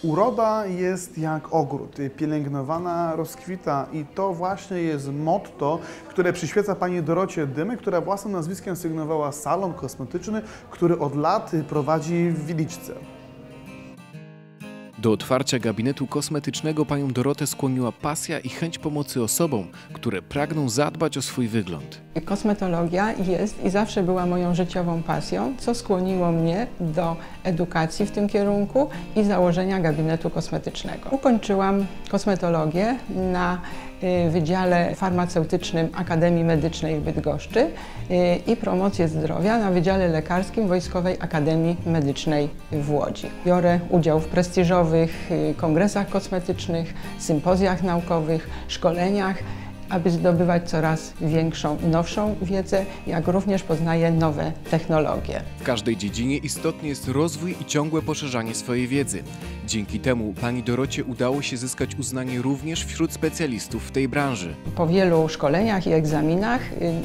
Uroda jest jak ogród, pielęgnowana rozkwita i to właśnie jest motto, które przyświeca pani Dorocie Dymek, która własnym nazwiskiem sygnowała salon kosmetyczny, który od lat prowadzi w Wiliczce. Do otwarcia gabinetu kosmetycznego panią Dorotę skłoniła pasja i chęć pomocy osobom, które pragną zadbać o swój wygląd. Kosmetologia jest i zawsze była moją życiową pasją, co skłoniło mnie do edukacji w tym kierunku i założenia gabinetu kosmetycznego. Ukończyłam kosmetologię na Wydziale Farmaceutycznym Akademii Medycznej w Bydgoszczy i promocję zdrowia na Wydziale Lekarskim Wojskowej Akademii Medycznej w Łodzi. Biorę udział w prestiżowych kongresach kosmetycznych, sympozjach naukowych, szkoleniach, aby zdobywać coraz większą i nowszą wiedzę, jak również poznaję nowe technologie. W każdej dziedzinie istotny jest rozwój i ciągłe poszerzanie swojej wiedzy. Dzięki temu pani Dorocie udało się zyskać uznanie również wśród specjalistów w tej branży. Po wielu szkoleniach i egzaminach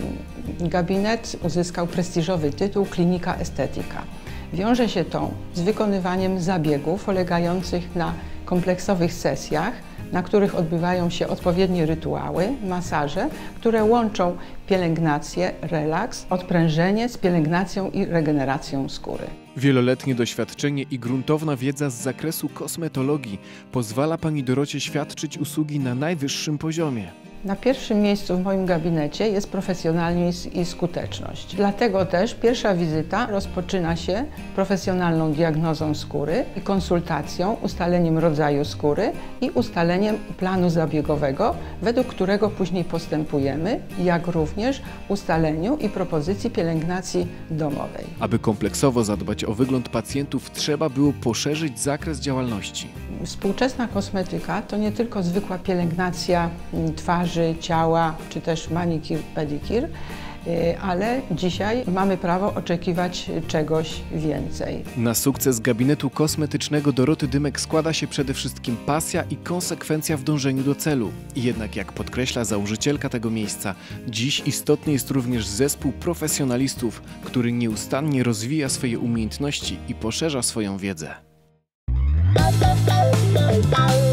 gabinet uzyskał prestiżowy tytuł Klinika Estetyka. Wiąże się to z wykonywaniem zabiegów polegających na kompleksowych sesjach, na których odbywają się odpowiednie rytuały, masaże, które łączą pielęgnację, relaks, odprężenie z pielęgnacją i regeneracją skóry. Wieloletnie doświadczenie i gruntowna wiedza z zakresu kosmetologii pozwala pani Dorocie świadczyć usługi na najwyższym poziomie. Na pierwszym miejscu w moim gabinecie jest profesjonalizm i skuteczność. Dlatego też pierwsza wizyta rozpoczyna się profesjonalną diagnozą skóry i konsultacją, ustaleniem rodzaju skóry i ustaleniem planu zabiegowego, według którego później postępujemy, jak również ustaleniu i propozycji pielęgnacji domowej. Aby kompleksowo zadbać o wygląd pacjentów, trzeba było poszerzyć zakres działalności. Współczesna kosmetyka to nie tylko zwykła pielęgnacja twarzy, ciała, czy też manikir, pedikir, ale dzisiaj mamy prawo oczekiwać czegoś więcej. Na sukces gabinetu kosmetycznego Doroty Dymek składa się przede wszystkim pasja i konsekwencja w dążeniu do celu. Jednak jak podkreśla założycielka tego miejsca, dziś istotny jest również zespół profesjonalistów, który nieustannie rozwija swoje umiejętności i poszerza swoją wiedzę.